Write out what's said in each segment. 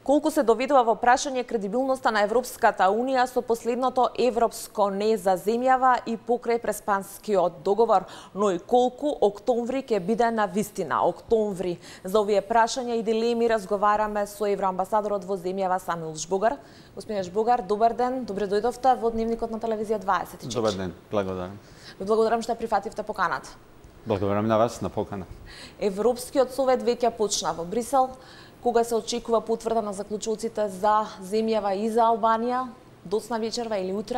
Колку се доведува во прашање кредибилноста на Европската Унија со последното европско не за земјава и покрај преспанскиот договор, но и колку октомври ќе биде на вистина октомври. За овие прашања и дилеми разговараме со евроамбасадорот во земјава Самил Жбогар. Господин Жбогар, добар ден, добре дојдовте во Дневникот на телевизија 24. Добар ден, благодарам. Ви благодарам што прифативте поканата. Благодарам на вас на покана. Европскиот совет веќе почна во Брисел. Кога се очекува потврда на заклучоците за земјава и за Албанија? Доцна вечерва или утре?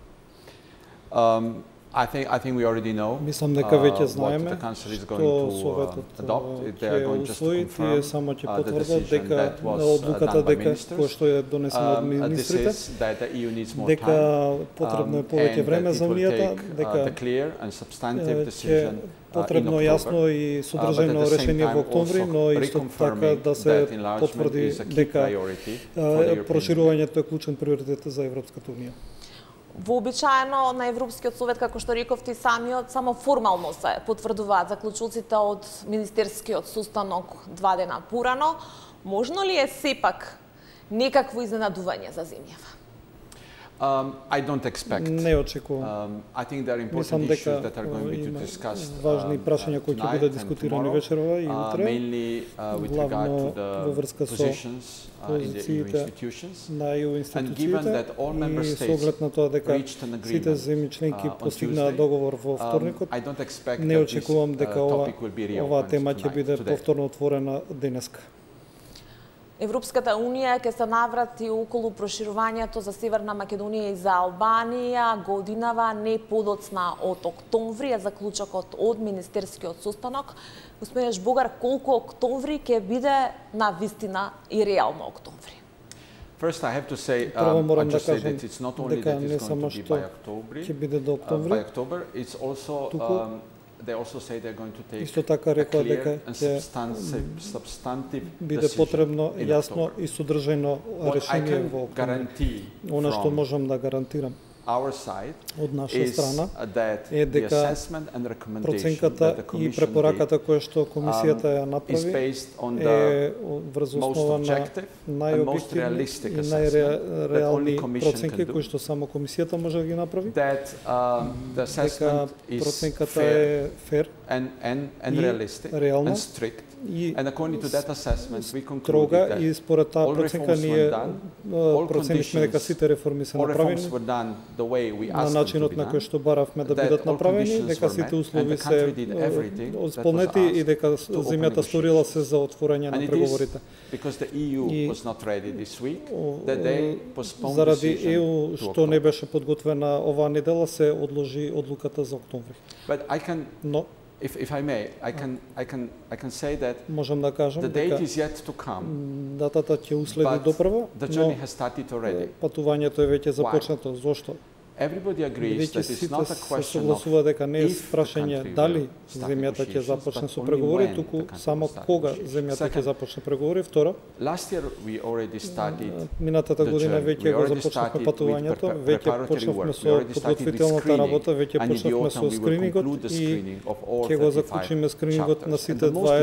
I think we already know. Мислам дека веќе знаеме што Советот ќе усвои, тие само ќе потврдат дека одлуката дека која што е донесена од министрите, дека потребно е повеќе време за Унијата, дека ќе потребно јасно и содржано решение во октомври, но исто така да се потврди дека проширувањето е клучен приоритет за Европската Унија. Вообичаено на Европскиот совет, како што рековте самиот, само формално се потврдуваат заклучоците од министерскиот состанок 2 дена порано. Можно ли е сепак некакво изненадување за земјава? I don't expect. Не очекувам. I think there are important issues that are going to be discussed. Важни прашања кои ќе бидат дискутирани вечерва и утре. Mainly with regard to the positions in the EU institutions. На EU институциите и со оглед на тоа дека сите земји членки постигнаа договор во вторникот, не очекувам дека оваа тема ќе биде повторно отворена денеска. Европската Унија ќе се наврати околу проширувањето за Северна Македонија и за Албанија годинава не подоцна од октомври, е заклучокот од министерскиот состанок. Господин Жбогар, колку октомври ќе биде на вистина и реално октомври? First, I have to say, that it's not only that it's going to be by October, it's also they also say they're going to take исто така рекоа дека ќе биде потребно јасно и содржано решение во октомври. Она што можам да гарантирам од наша страна е дека проценката и препораката која што комисијата ја направи е врз основа на најобјективни и најреални проценки кои што само комисијата може да ги направи. Дека проценката е фер и реална и строга и според таа проценка ние проценивме дека сите реформи се направени на начинот на кој што баравме да бидат направени, дека сите услови се исполнети и дека земјата сторила се за отворање на преговорите. Заради ЕУ што не беше подготвена оваа недела, се одложи одлуката за октомври. Но If I may, I can say that можам да кажам the date is yet to come. Датата ќе уследи допрва, но патувањето е веќе започнато. Зошто? Everybody agrees that it's not a question of дека не е прашање дали земјата ќе започне со преговори, туку само кога земјата ќе започне преговори. Второ, минатата година веќе го започнавме патувањето, веќе почнавме со подготвителната работа, веќе почнавме со скринингот и ќе го заклучиме скринингот на сите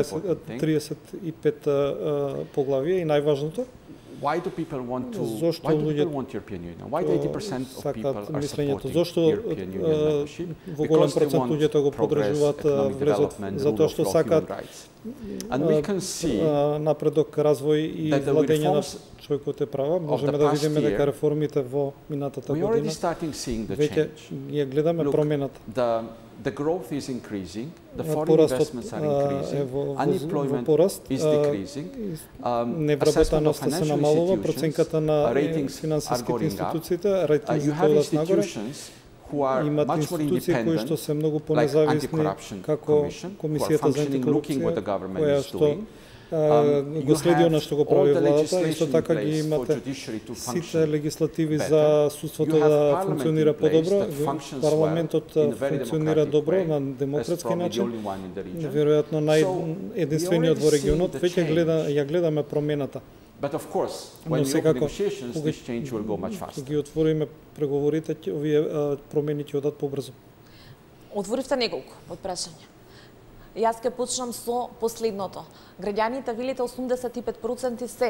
35 поглавија и најважното, why do people want your opinion? Why 80% of people are supporting your opinion membership? Because they want progress, economic development, rule of law, human rights. And we can see напредок, развој и владење на човековите права. Можеме да видиме дека реформите во минатата година веќе ја гледаме промената. The growth is increasing, the foreign investments are increasing, unemployment is decreasing, assessment of financial institutions, ratings are going up. You have institutions who are much more independent, like Anti-Corruption Commission, who are functioning, looking what the government is doing. Го следи она што го прави владата, исто така ги имате сите легислативи за судството да функционира подобро, парламентот функционира добро на демократски начин, веројатно најединствениот во регионот, веќе ја гледаме промената. Но секако, кога ги отвориме преговорите, овие промени ќе одат побрзо. Отворивте неколку од прашања. Јас ќе почнам со последното. Граѓаните велите 85% се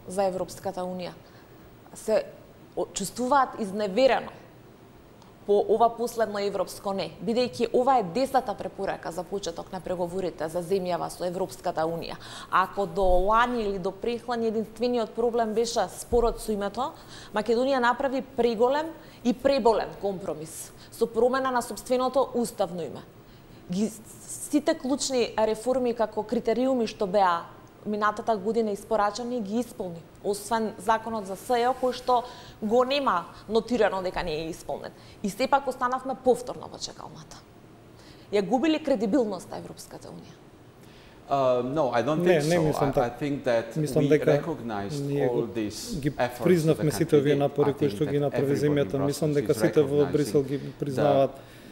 за Европската унија се чувствуваат изневерено по ова последно европско не, бидејќи ова е 10-та препорака за почеток на преговорите за земјава со Европската унија. Ако до лани или до прехлани единствениот проблем беше спорот со името, Македонија направи преголем и преболен компромис со промена на сопственото уставно име. Сите клучни реформи како критериуми што беа минатата година испорачани ги исполни, освен законот за СЈО кој што го нема нотирано дека не е исполнет. И сепак останавме повторно во чекалната. Ја губили кредибилноста Европската унија? No, I don't think so. I think that we recognized all these efforts. Признавме сите овие напори кои што ги направи земјата. Мислам дека сите во Брисел ги признаваат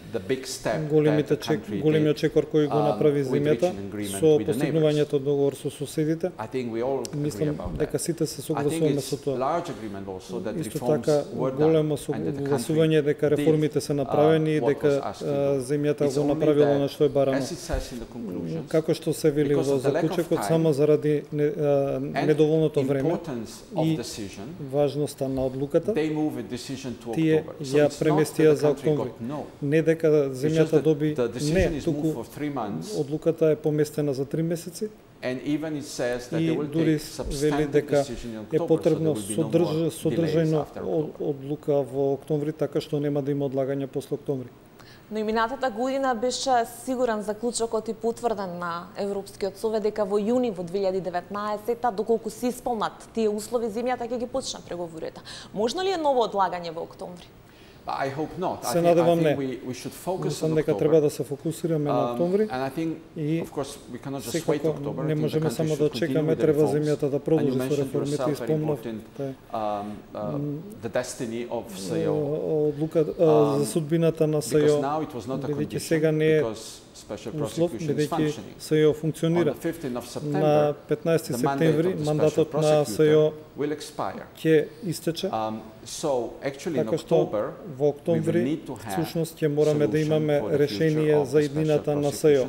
големиот чекор кој го направи земјата со постигнувањето договор со соседите. Мислам дека сите се согласуваме со тоа. Исто така големо согласување дека реформите се направени и дека земјата го направила на што е барано. Како што се вели во заклучокот, само заради недоволното време и важноста на одлуката, тие ја преместија за октомври. Не дека земјата доби не, туку одлуката е поместена за 3 месеци и дури вели дека е потребно содржајно одлука во октомври, така што нема да има одлагање после октомври. Но и минатата година беше сигурен заклучокот и потврден на Европскиот совет дека во јуни во 2019, доколку се исполнат тие услови, земјата ќе ги почне преговорите. Можно ли е ново одлагање во октомври? Се надевам не. Мислам дека треба да се фокусираме на октомври и секако не можеме само да чекаме, треба земјата да продолжи со реформите и спомнавте одлука за судбината на СЈО, бидејќи сега не е услов, бидејќи СЈО функционира. На 15 септември мандатот на СЈО ќе истече, така што во октомври всушност ќе мораме да имаме решение за иднината на СЈО.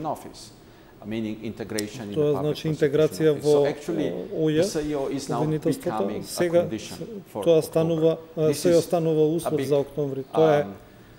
Тоа значи интеграција во ОЈ, обвинителството. Сега тоа станува, СЈО станува услов за октомври. Тоа е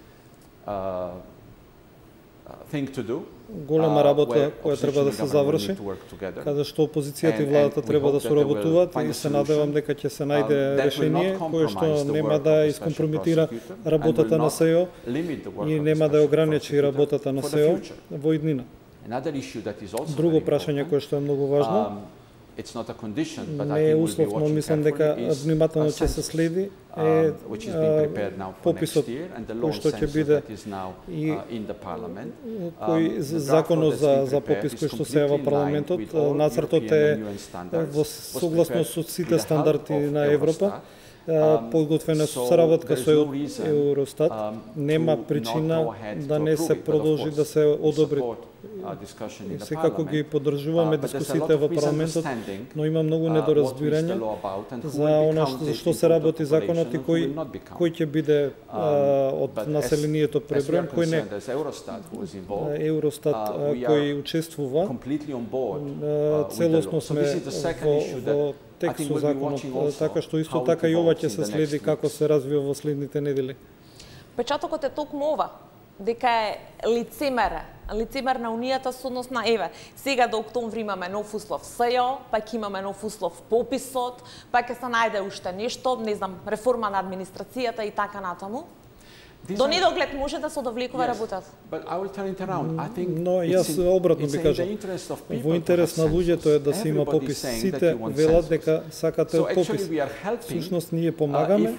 голема работа која треба да се заврши, каде што опозицијата и владата треба да соработуваат и се надевам дека ќе се најде решение кое што нема да искомпрометира работата на СЈО и нема да ограничи работата на СЈО во иднина. Друго прашање кое што е многу важно, не е услов, но мислам дека внимателно ќе се следи е пописот кој што ќе биде и кој законот за попис кој што се јава парламентот. Нацртот е во согласно со сите стандарди на Европа, подготвена со соработка со Евростат, нема причина да не се продолжи да се одобри. Секако ги поддржуваме дискусиите во парламентот, но има многу недоразбирање за она за што се работи законот и кој ќе биде од населението преброен, кој не. Евростат кој учествува, целосно сме во текст со законот, така што исто така и ова ќе се следи како се развива во следните недели. Печатокот е токму ова, дека е лицемерна унијата со однос на еве. Сега до октомври имаме нов услов СЈО, па ќе имаме нов услов пописот, па ќе се најде уште нешто, не знам, реформа на администрацијата и така натаму. До недоглед може да се одовлекува работата. Но јас обратно би кажал, во интерес на луѓето е да се има попис. Сите велат дека сакате попис. Всушност ние помагаме.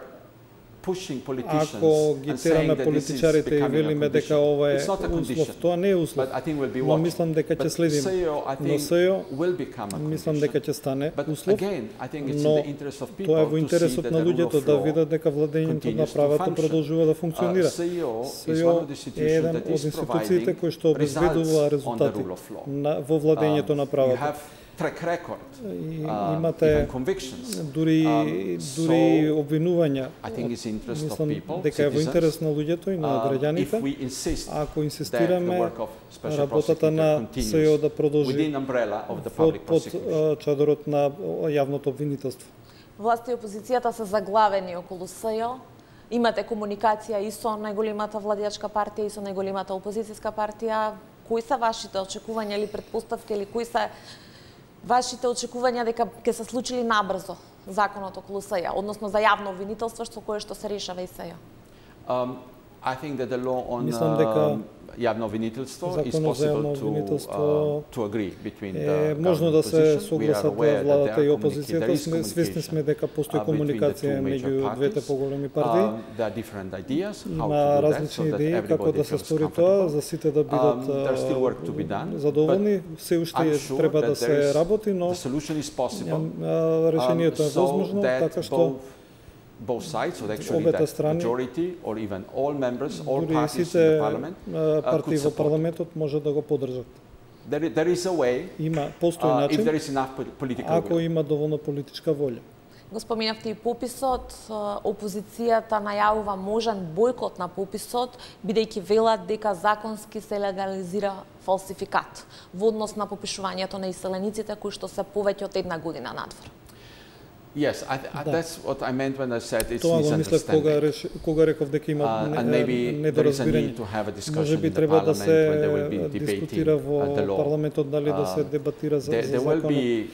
Ако ги тераме политичарите и велиме дека ова е услов, тоа не е услов, но мислам дека ќе следиме. Но СЈО, мислам дека ќе стане услов, но тоа е во интересот на луѓето да видат дека владењето на правата продолжува да функционира. СЈО е еден од институциите кои што обезбедува резултати во владењето на правата. track record, имате дури обвинувања. Мислам дека е во интерес на луѓето и на граѓаните. Ако инсистираме работата на СЕО да продолжи под чадорот на јавното обвинителство. Власта и опозицијата се заглавени околу СЕО. Имате комуникација и со најголемата владеачка партија и со најголемата опозицијска партија. Кои се вашите очекувања или претпоставки, или кои се вашите очекувања дека ќе се случили набрзо законот околу СЕО, односно за јавно обвинителство што се решава и СЕО? Мислам дека јавно обвинителство is possible to agree between the можно да се согласат владата и опозицијата. Свесни сме дека постои комуникација меѓу двете поголеми партии. Има различни идеи како да се стори тоа, за сите да бидат задоволни. Се уште треба да се работи, но решението е возможно, така што both sides, so actually that majority or even all members, all parties in the parliament партии во парламентот може да го поддржат. There is a way, постои начин, if there is enough political will. Ако има доволно политичка воља. Го споминавте и пописот, опозицијата најавува можен бојкот на пописот, бидејќи велат дека законски се легализира фалсификат во однос на попишувањето на иселениците кои што се повеќе од една година надвор. Yes, that's what I meant when I said it's тоа го мислев кога реков дека има недоразбирање. Може би треба да се дискутира во парламентот, дали да се дебатира за законот.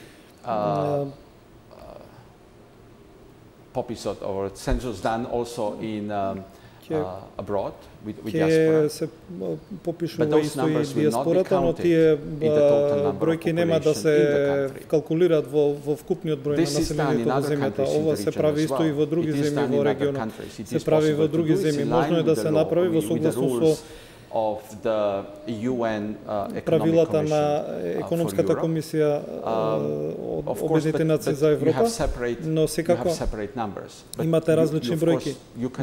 Popisot or census done also in abroad with diaspora. Се попишува исто и диаспората, но тие бројки нема да се калкулираат во вкупниот број на населението во земјата. Ова се прави исто и во други земји во регионот. Се прави во други земји. Можно е да се направи во согласно со правилата на економската комисија од Обединетите нации за Европа, но секако имате различни бројки.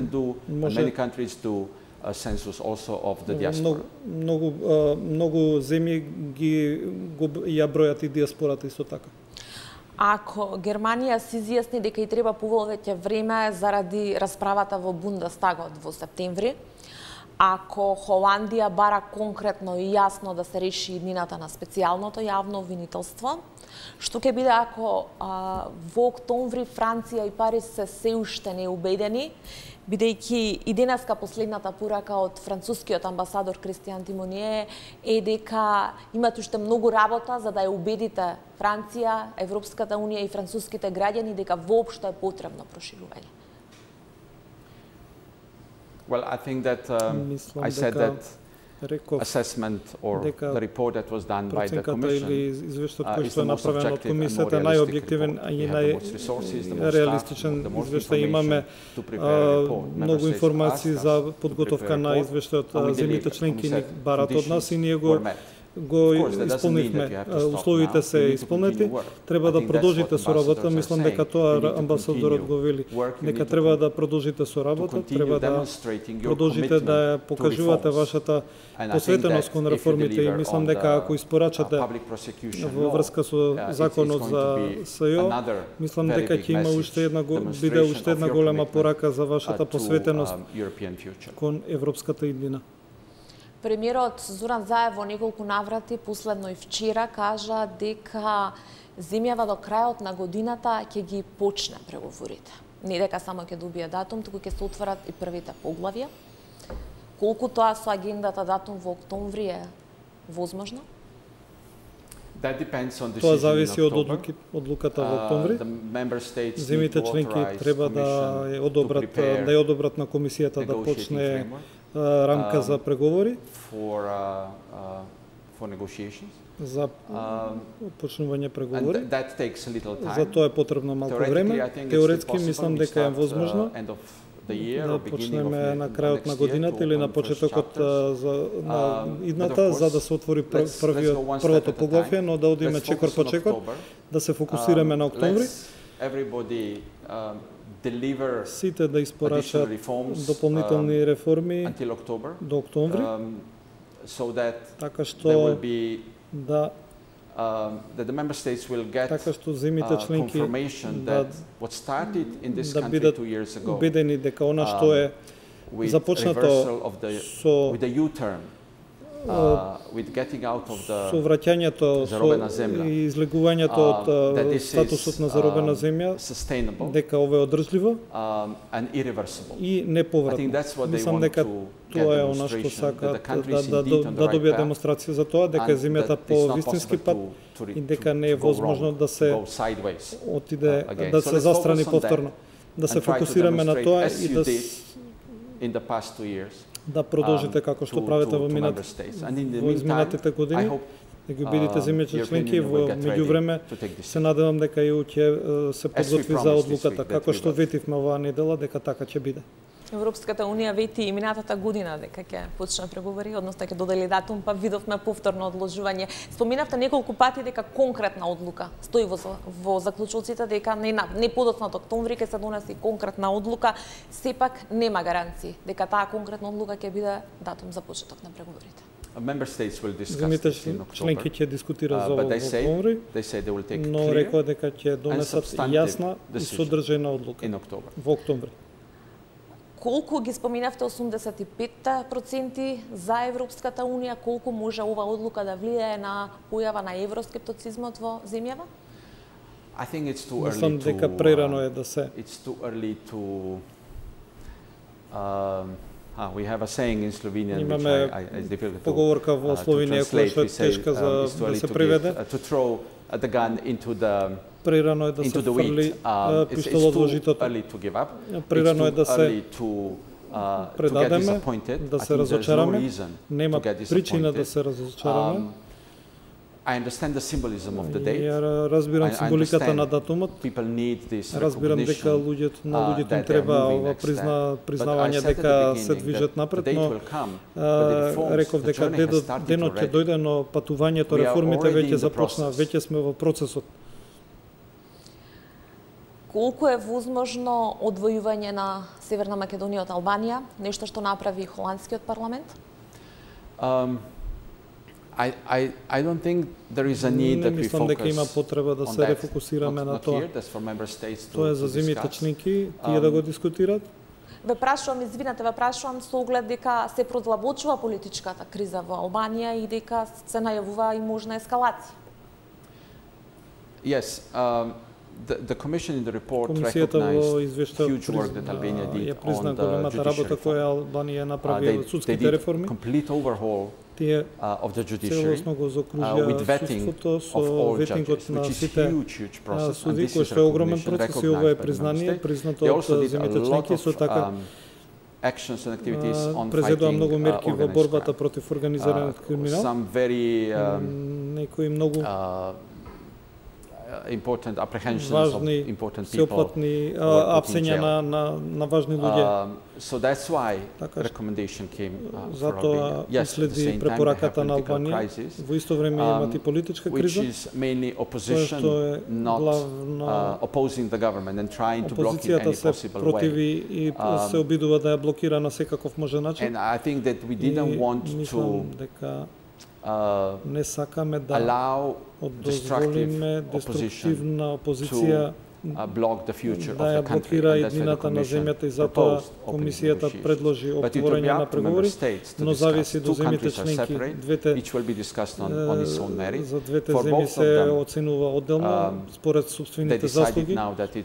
Многу земји ја бројат и диаспората исто така. Ако Германија се изјасни дека и треба повеќе време заради расправата во Бундестагот во септември, ако Холандија бара конкретно и јасно да се реши иднината на специјалното јавно обвинителство, што ќе биде ако во октомври Франција и Париз се уште неубедени, бидејќи и денеска последната порака од францускиот амбасадор Кристијан Тимоние е дека имате уште многу работа за да ја убедите Франција, Европската унија и француските граѓани дека воопшто е потребно проширување. Well, I think that I said that assessment or the report that was done by the Commission is the most objective and more realistic report. Имаме многу информации за подготовка на извештајот. Земјите членки ни барат од нас и ние го исполнивме. Условите се исполнети, треба да продолжите со работа. Мислам дека тоа амбасадорот го вели. Дека треба да продолжите со работа, треба да продолжите да покажувате вашата посветеност кон реформите и мислам дека ако испорачате во врска со законот за СЕО, мислам дека ќе има уште една голема порака за вашата посветеност кон европската иднина. Премиерот Зоран Заев во неколку наврати, последно и вчера, кажа дека земјава до крајот на годината ќе ги почне преговорите. Не дека само ќе добие датум, туку ќе се отворат и првите поглавја. Колку тоа со агендата датум во октомври е возможно? Тоа зависи од одлуката во октомври. Земјите членки треба да ја одобрат на комисијата да почне рамка за преговори за почнување преговори. За тоа е потребно малку време. Теоретски мислам дека е возможно да почнеме на крајот на годината или на почетокот на идната, за да се отвори првото поглавје, но да одиме чекор по чекор, да се фокусираме на октомври. Сите да испорачат дополнителни реформи до октомври, така што да that the member states will get така што земите членки да бидат убедени дека она што е започнато со with the U-turn, with getting out of the со враќањето и излегувањето од статусот на заробена земја, дека ова е одржливо и неповратно. Мислам дека тоа е она што сакаат да добијат демонстрација за тоа, дека земјата по вистински пат и дека не е возможно да се отиде, да се застрани повторно. Да се фокусираме на тоа и да продолжите како што правите во изминатите години, да ги убедите земјите членки. Во меѓувреме се надевам дека и ќе се подготви за одлуката, како што ветивме оваа недела дека така ќе биде. Европската унија вети и минатата година дека ќе почне преговори, односно ќе додели датум, па видовме повторно одложување. Споминавте неколку пати дека конкретна одлука стои во заклучоците, дека не подоцна од октомври ќе се донесе конкретна одлука, сепак нема гаранции дека таа конкретна одлука ќе биде датум за почеток на преговорите. Земите членки ќе дискутираат за ова во октомври, но рекоа дека ќе донесат јасна и содржајна одлука во октомври. Колку ги споминавте 85% за Европската унија, колку може ова одлука да влијае на појава на евроскептоцизмот во земјава? Мислам дека прерано е да се. Имаме поговорка во Словенија која што е тешка за да се преведе. Прерано е да се фрли пиштолот во житото. Прерано е да се предадеме, да се разочараме. Нема причина да се разочараме. Разбирам символиката на датумот. Разбирам дека на луѓето им треба ова признавање дека се движат напред, но реков дека денот ќе дојде, но патувањето, реформите веќе започна, веќе сме во процесот. Колку е возможно одвојување на Северна Македонија од Албанија, нешто што направи холандскиот парламент? I don't think there is a need that we focus дека има потреба да се рефокусираме на тоа. Тоа е за земјите членки, тие да го дискутират. Ве прашувам со оглед дека се продлабочува политичката криза во Албанија и дека се најавува и можна ескалација. Yes, the Commission in the report recognized huge work that Albania did on the judicial reform. They did a complete overhaul of the judiciary with vetting of all judges, which is a huge process, and this is recognition recognized by the member states. They also did a lot of actions and activities on fighting organized crime. Some very important apprehensions of important people апсења на важни луѓе. So that's why recommendation came for Albania. Yes, следи препораката на Албанија. Во исто време имат и политичка криза. Which is mainly opposition, not opposing the government and trying to block it in any possible way. Противи и се обидува да ја блокира на секаков можен начин. And I think that we didn't want to не сакаме да дозволиме деструктивна опозиција да ја блокира иднината на земјата и затоа комисијата предложи отворање на преговори, но зависи до земјите членки. За двете земји се оценува одделно според сопствените заслуги.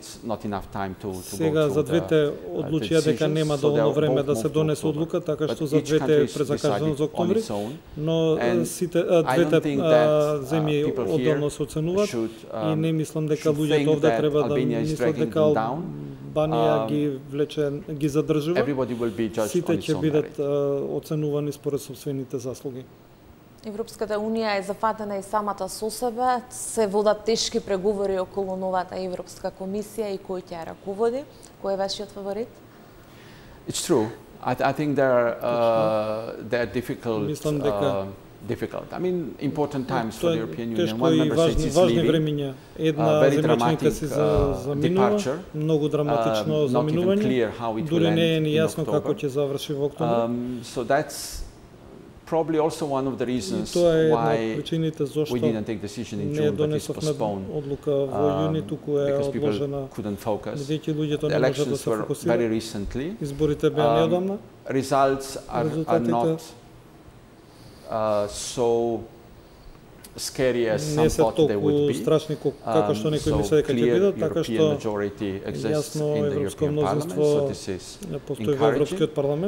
Сега за двете одлучија дека нема доволно време да се донесе одлука, така што за двете е презакажано за октомври, но двете земји одделно се оценуваат и не мислам дека луѓето овде треба да мислат дека Албанија ги влече, ги задржува. Сите ќе бидат оценувани според собствените заслуги. Европската унија е зафатена и самата со себе, се водат тешки преговори околу новата Европска комисија и кој ќе ја раководи. Кој е вашиот фаворит? It's true. I think there are difficult. I mean, important times for the European Union. One member state is leaving. Very dramatic departure. Многу драматично заминување. Дури не е ни јасно како ќе заврши во октомври. So that's probably also one of the reasons why we didn't take decision in June, but it's postponed. Because people couldn't focus. The elections were very recently. Results are not so scary as some thought they would be. So clear European majority exists in the European Parliament, so this is encouraging.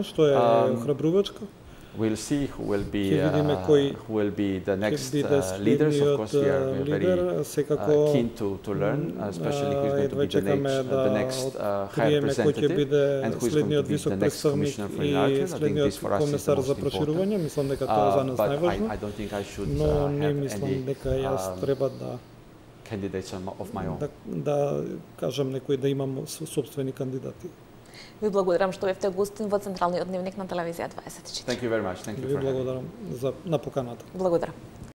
We'll see who will be the next leaders. Of course, we are very keen to learn, especially who is going to be the next High Representative and who is going to be the next Commissioner for Enlargement. I think this for us is the most important. But I don't think I should have any candidates of my own. Да кажам некои да имам собствени кандидати. Ви благодарам што бевте гостин во Централниот дневник на телевизија 24. Thanк you very much. Thank you for благодарам на поканата. Благодарам.